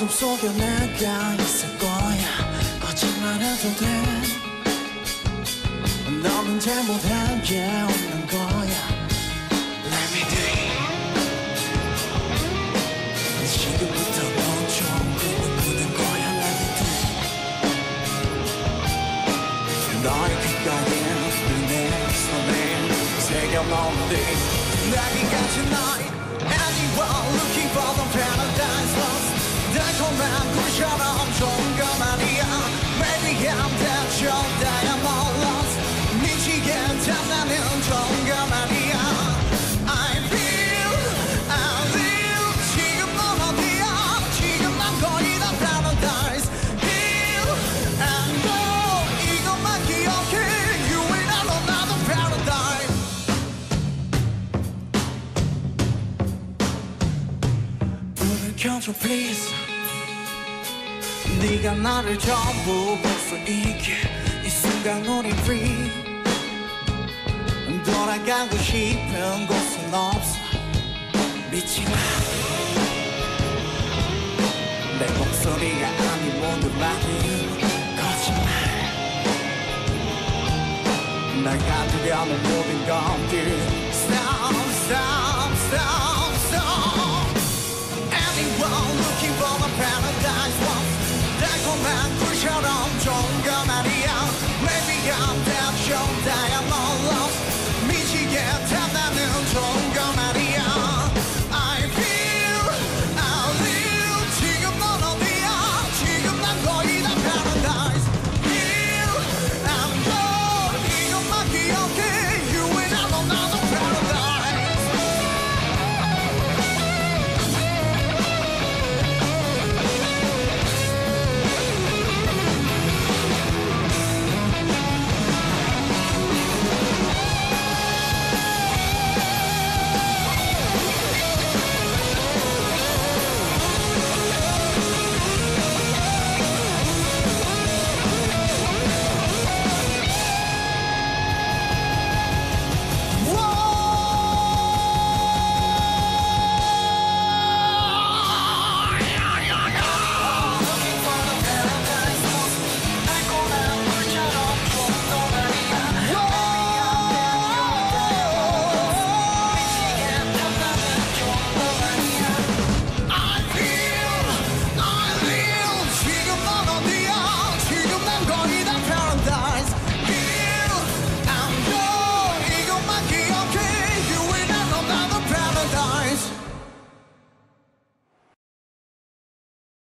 어둠 속에 내가 있을 거야. 거짓말해도 돼. 너는 잘못한 게 없는 거야. Let me do it. 지금부터 넌 좀 꿈을 꾸는 거야. Let me do it. 너의 귓가에 내 손에 새겨놓은 듯 나기까지 너의 Anyone looking for the paradise lost. 달콤한 꿀처럼 좋은 거 말이야. Maybe I'm that your diamond lost. 미치게 탐나는 좋은 거 말이야. I live 지금 넌 어디야. 지금 난 거의 다 paradise Here and now 이것만 기억해. You ain't another paradise. 불을 켜줘 please. 네가 나를 전부 볼 수 있게. 이 순간 우리 free. 돌아가고 싶은 곳은 없어. 믿지 마. 내 목소리가 아닌 모든 말은 거짓말. 날 가두려는 모든 것들 Stop, stop, stop, stop. Anyone looking for the paradise once. 달콤한 꿀처럼 좋은 거 말이야. Maybe I'm that your diamond